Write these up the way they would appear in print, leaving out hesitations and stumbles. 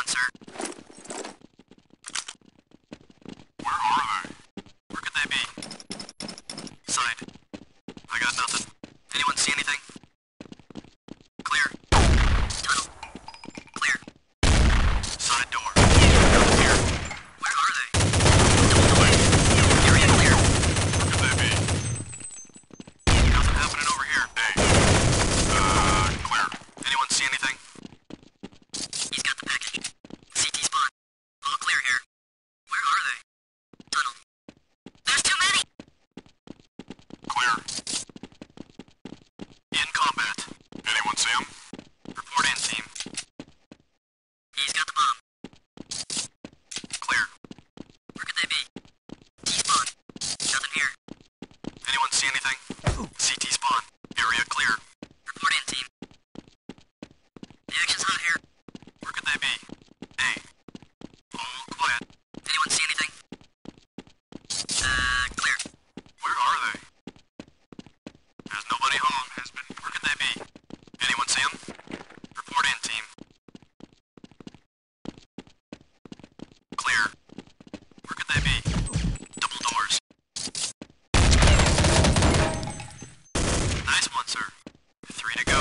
on, sir. Where are they? Where could they be? Side. I got nothing. Anyone see anything? Clear. Tunnel. Clear. Side door. Nothing here. Where are they? Area clear. Where could they be? Nothing happening over here. Hey. Clear. Anyone see anything? He's got the package. CT spawn. All clear here. Where are they? Tunnel. There's too many! Clear. In combat. Anyone see him? Report in, team. He's got the bomb. Clear. Where could they be? T-spawn. Nothing here. Anyone see anything? CT spawn. Area clear. Report in, team. The action's hot here. Where could they be? Hey. All quiet. Anyone see anything? Clear. Where are they? There's nobody home. Where could they be? Anyone see them? Report in, team. Clear. Where could they be? Double doors. Nice one, sir. 3 to go.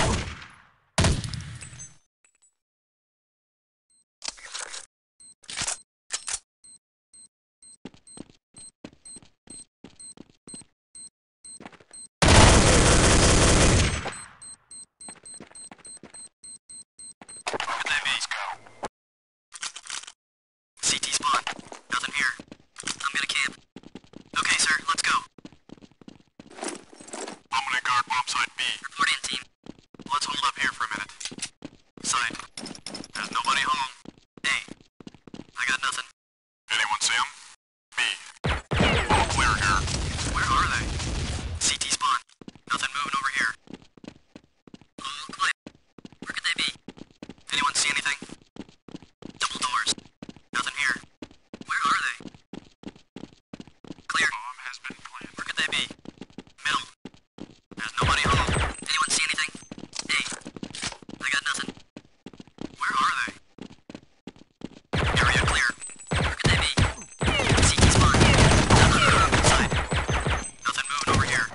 Where could they be? CT spawn. Nothing here. I'm gonna camp. Okay, sir, let's go. I'm gonna guard bomb site B. Report in, team. Let's hold up here for a minute. Side. There's nobody home. Hey. I got nothing. Anyone see him? B. All clear here. Where are they? CT spawn. Nothing moving over here. All quiet. Where could they be? Anyone see anything? Double doors. Nothing here. Where are they? Clear. Bomb has been planted. Where could they be? Middle. There's nobody home. Anyone see anything? Hey. I got nothing. Where are they? Area clear. Where could they be? CT spawn. Side. Nothing moving over here.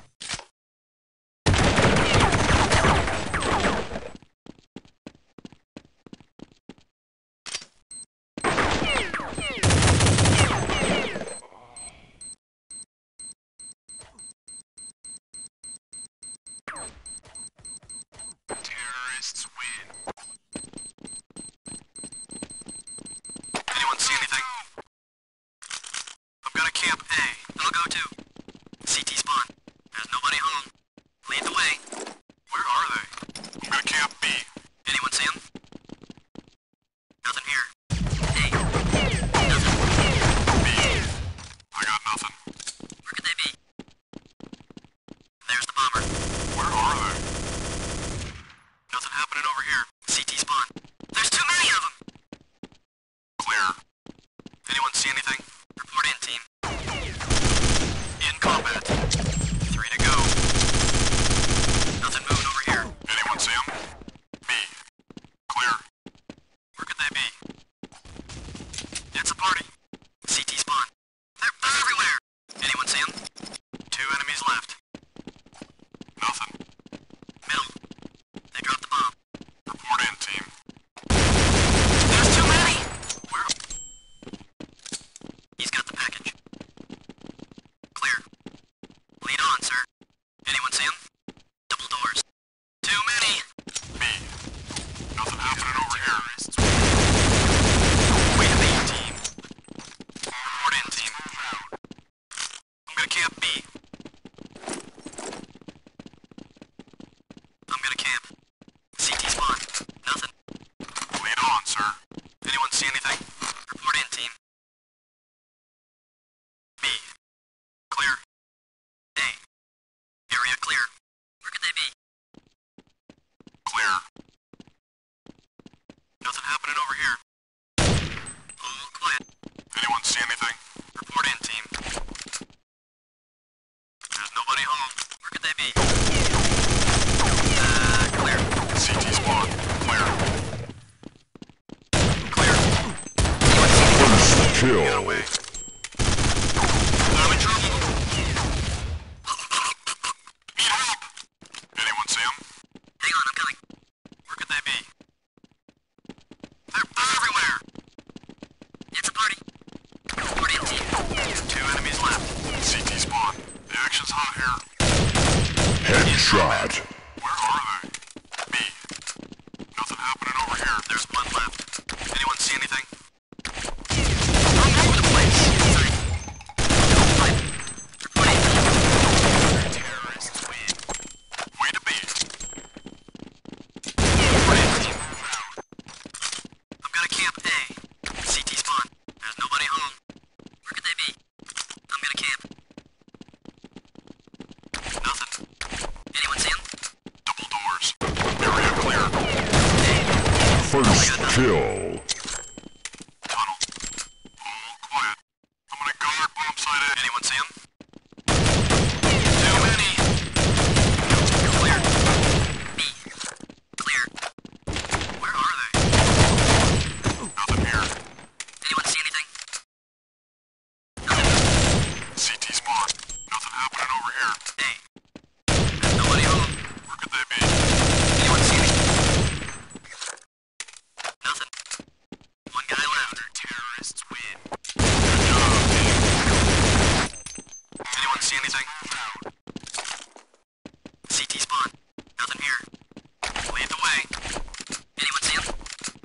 Terrorists win. Anyone see anything? I'm gonna camp A. I'll go too. CT spawn. There's nobody home. Lead the way. Where are they? I'm gonna camp B. Anyone see him? Nothing here. Hey. Nothing. B. I got nothing. Where could they be? There's the bomber. Where are they? Nothing happening over here. CT spawn. There's too many of them! Clear. Anyone see anything? Report in, team. In combat. 3 to go. Nothing moving over here. Anyone see him? B. Clear. Where could they be? It's a party. CT spawn. They're everywhere! Anyone see them? 2 enemies left. Nothing. Middle. They dropped the bomb. Report in, team. There's too many! Where? He's got the package. Clear. Lead on, sir. Anyone see him? Double doors. Too many! B. Nothing happening over here. Wait a minute, team. Report in, team. I'm gonna camp B. I'm gonna camp. CT spawn. Nothing. Lead on, sir. Anyone see anything? Report in, team. B. Clear. A. Area clear. Where could they be? Clear. Nothing happening over here. All quiet. Anyone see anything? Report in, team. There's nobody home. Where could they be? Clear. CT spawn. Clear. Clear. kill. I'm in trouble. Need help. Anyone see him? Hang on, I'm coming. Where could they be? They're everywhere. It's a party. Report in, team. 2 enemies left. CT spawn. The action's hot here. Headshot. Where are they? B. Nothing happening over here. There's one left. Anyone see anything? All over the place. Sorry. Five. Report in, team. Terrorists win. Way to be. Report in, team. I've got a camp A. CT spawn. There's nobody home. Where could they be? I'm gonna camp. Nothing. Anyone see him? Double doors. Area clear. First kill. Tunnel. All quiet. I'm gonna guard bomb site A. Anyone see him? Too many. Clear. B. Clear. Where are they? Nothing here. Anyone see anything? CT spawn. Nothing happening over here. A. There's nobody home. Where could they be? Anyone see me? Nothing. One guy left. Terrorists win. Good job, team. Anyone see anything? CT spawn. Nothing here. Lead the way. Anyone see him?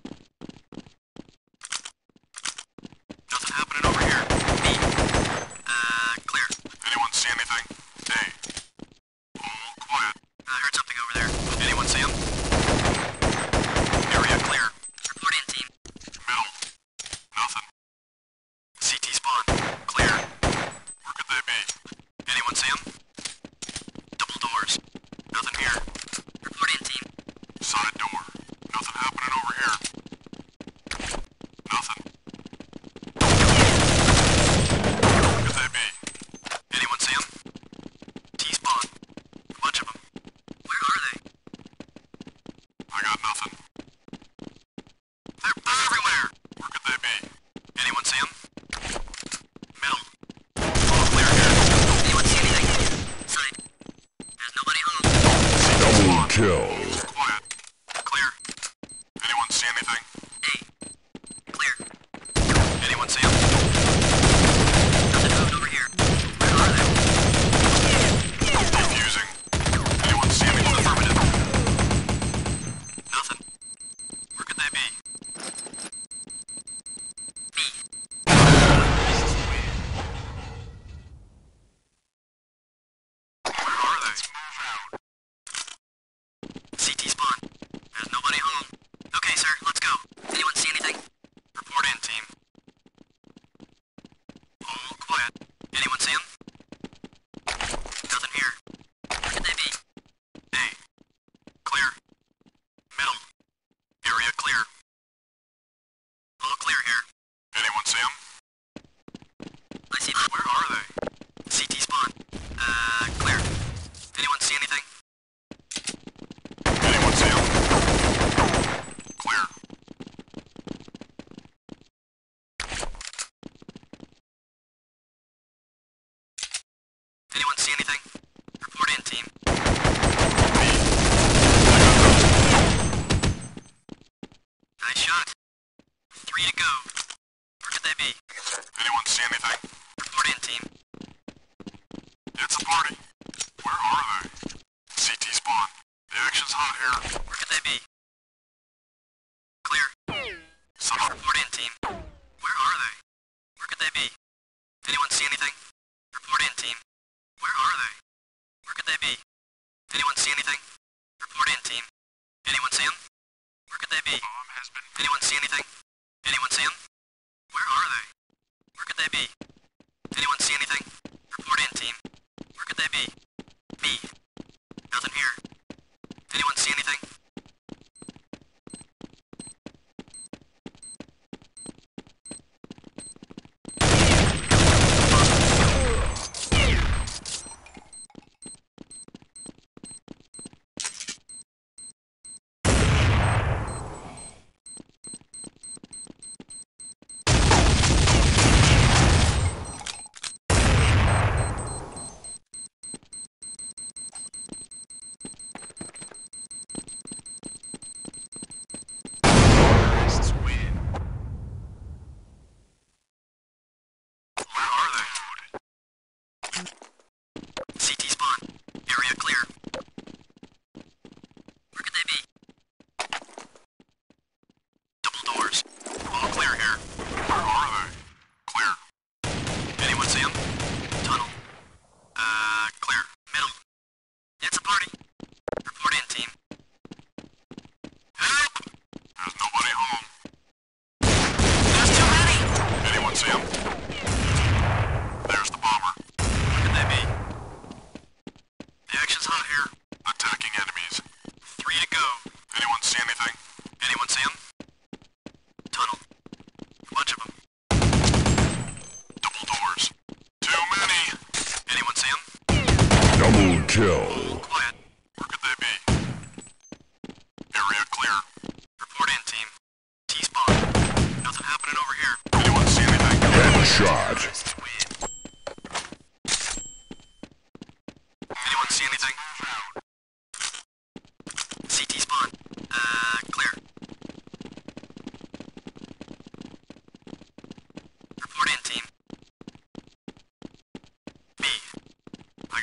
Nothing happening over here. B. Clear. Anyone see anything? A. All quiet. I heard something over there. Anyone see him? Area clear. Report in, team. Middle. Nothing. CT spawn. Clear. Where could they be? Anyone see him? Double doors. Nothing here. Report in, team. Side door. Nothing happening over here. Nothing. Where could they be? Anyone see him? T-spawn. A bunch of them. Where are they? I got nothing. They're everywhere! Where could they be? Anyone see him? Middle. All clear here. Anyone see anything? Side. There's nobody home. Double kill. Quiet. Clear. Anyone see anything? A. Clear. Anyone see him? Nothing moving over here. Where are they? Defusing. Anyone see anything? Affirmative. Nothing. Where could they be? B. Where are they? Let's move out. CT spawn. There's nobody home. Okay, sir. Let's go. Anyone see anything? Report in, team. All quiet. Anyone see him? Nothing here. Where could they be? A. Clear. Middle. Area clear. All clear here. Anyone see him? I see. Where are they? CT spawn. Clear. Anyone see anything? Anyone see him? Clear. Anyone see anything? Report in, team. Nice shot. 3 to go. Where could they be? Anyone see anything? Report in, team. It's a party. Where are they? CT spawn. The action's hot here. Where could they be? Clear. Someone. Report in, team. Where are they? Where could they be? Anyone see anything? Report in, team. Where are they? Where could they be? Anyone see anything? Report in, team. Anyone see them? Where could they be? Bomb has been. Anyone see anything? Anyone see them? Where are they? Where could they be? Anyone see anything? Report in, team. Where could they be? B. Nothing here. Anyone see anything?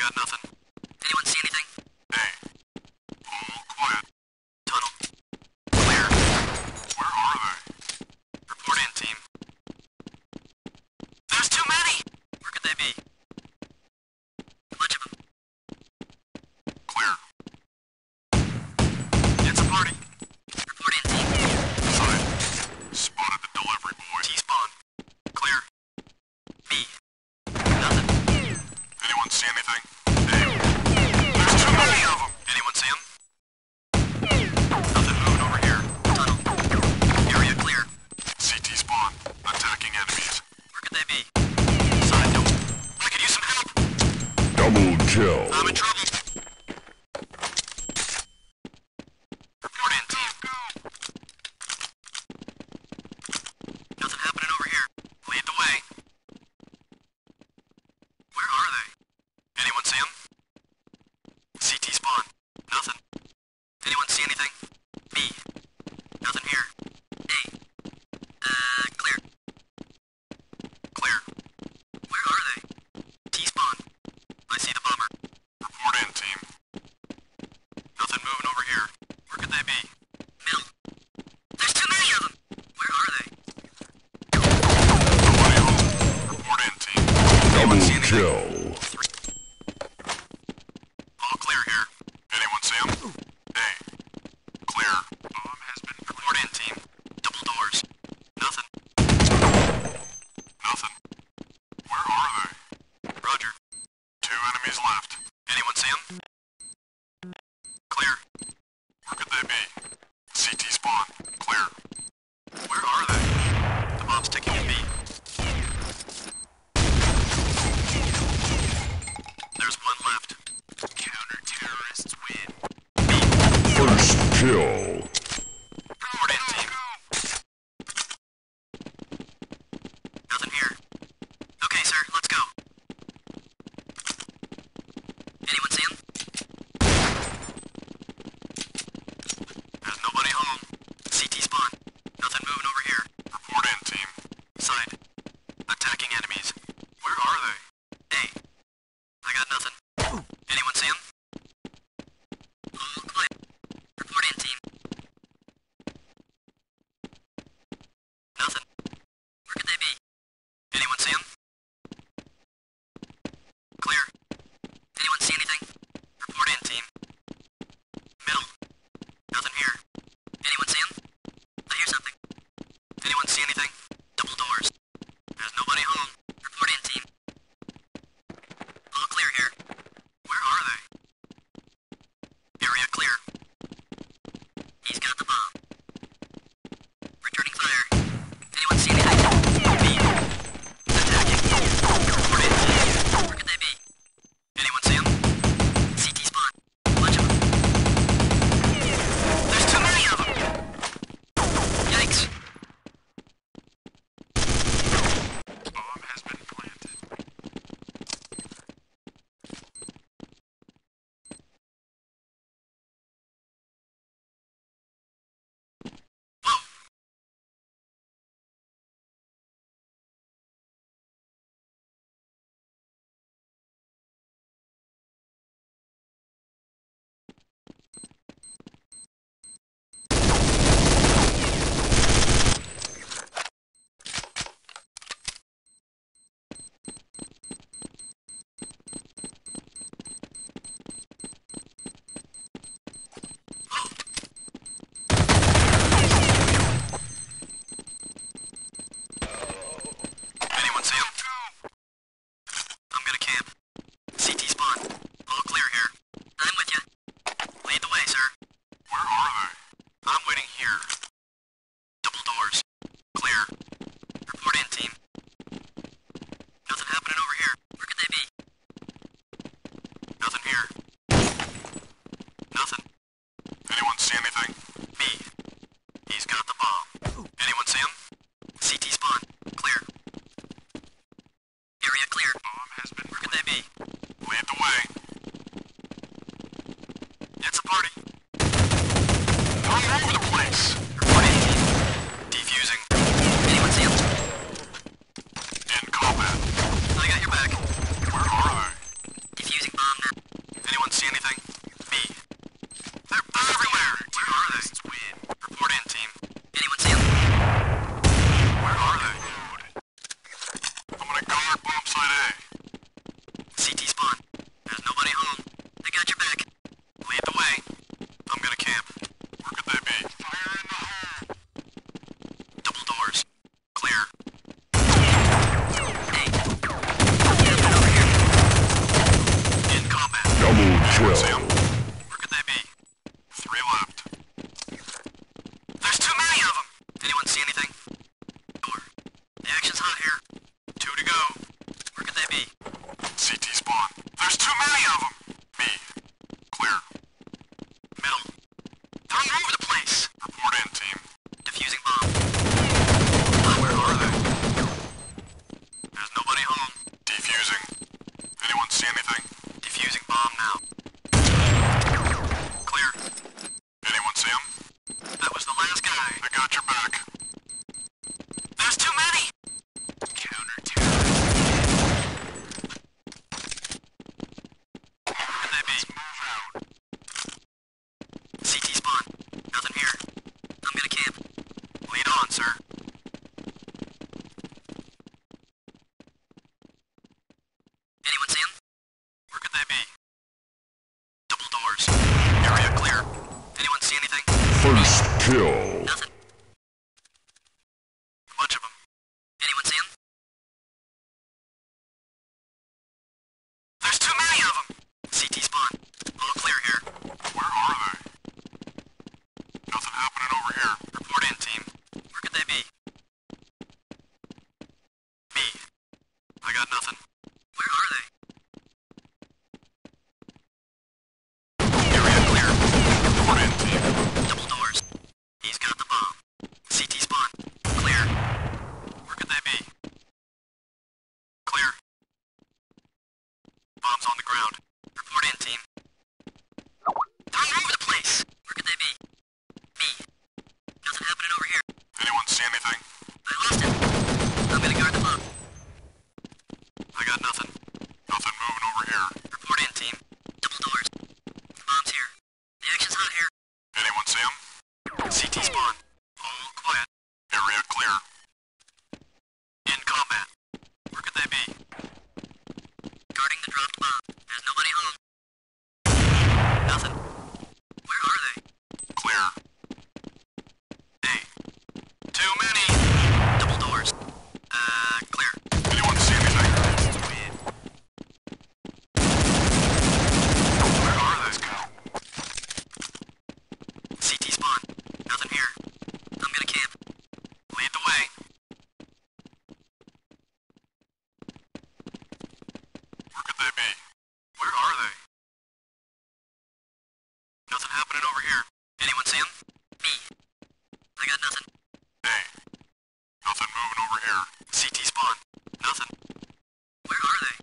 got nothing. Anyone see anything? Hey. All quiet. Tunnel. Clear. Where are they? Report in, team. There's too many! Where could they be? A bunch of them. Clear. It's a party. Report in, team. Side. Spotted the delivery boy. T-spawn. Clear. B. Nothing. Anyone see anything? Hey. There's too many of them. Anyone see him? Nothing moving over here. Tunnel. Area clear. CT spawn. Attacking enemies. Where could they be? Side note. I could use some help. Double kill. I'm in trouble. Report in, team. Nothing happening over here. Lead the way. Where are they? Anyone see them? CT spawn. Nothing. Anyone see anything? B. Nothing here. A. Clear. Clear. Where are they? T-spawn. I see the bomber. Report in, team. Nothing moving over here. Where could they be? Mill. There's too many of them! Where are they? Nobody home. Report in, team. Double see anything? kill. All clear here. Anyone see him? Hey. Clear. Bomb has been Report in, team. Double doors. Nothing. nothing. Where are they? Roger. 2 enemies left. Anyone see him? Clear. Where could they be? CT spawn. Clear. Where are they? The bomb's ticking at B. got nothing. Where are they? Area clear. Report in, team. Double doors. He's got the bomb. CT spawn. Clear. Where could they be? Clear. Bombs on the ground. Report in, team. They're all over the place. Where could they be? B. Nothing happening over here. Anyone see anything? I lost him. I'm gonna guard the bomb. I got nothing. Nothing moving over here. Report in, team. Double doors. The bomb's here. The action's hot here. Anyone see him? CT spawn. All quiet. Area clear. In combat. Where could they be? Guarding the dropped bomb. There's nobody home. Nothing. Where are they? Clear. Hey. Too many. Double doors. Clear. Anyone see anything? Where are they? Let's go. CT spawn. Nothing here. I'm gonna camp. Lead the way. Where could they be? Where are they? Nothing happening over here. Anyone see him? Me. I got nothing. Hey. Nothing moving over here. CT spawn. Nothing. Where are they?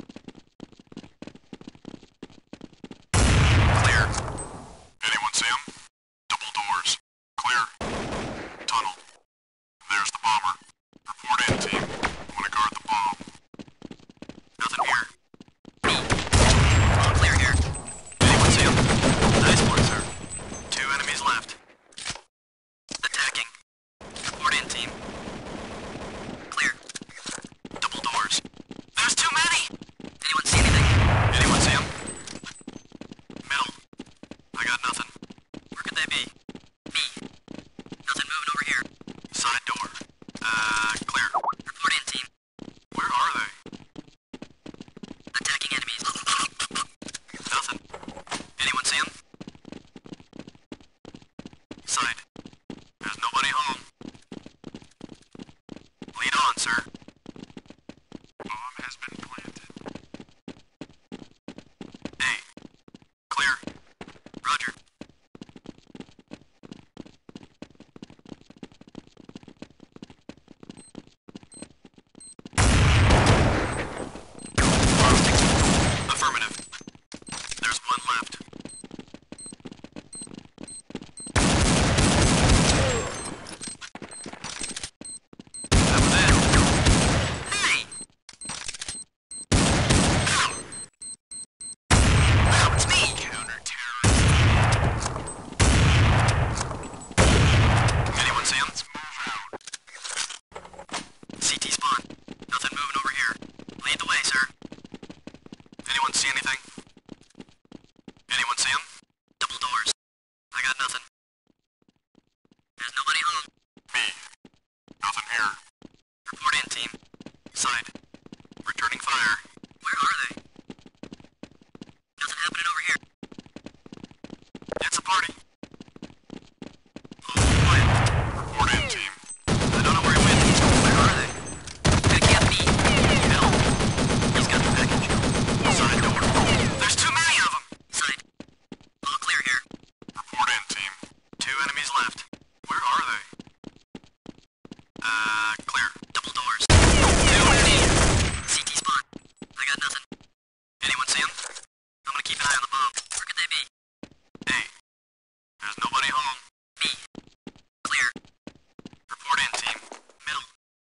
Clear. Anyone see him? Double doors. Clear. Tunnel. There's the bomber. Report in, team. I'm gonna guard the bomb. Nothing here. Me. All clear here. Anyone see him? Nice one, sir. 2 enemies left. Attacking. Report in, team. Clear. Double doors. There's too many! Anyone see anything? Anyone see him? Middle. I got nothing. Where could they be? Me. Nothing moving over here. Side door. Clear. Report in, team. Where are they? Attacking enemies. Nothing. Anyone see him? Side. There's nobody home. Lead on, sir. Bomb has been planted. Hey. Clear. Roger. Affirmative. There's one left. That was it. Hey! Wow, it's me! Anyone see him? Let's move out. CT spawn. Nothing moving over here. Lead the way, sir. Anyone see anything? Anyone see him? Double doors. I got nothing. There's nobody home. Me. Nothing here. Report in, team. Side.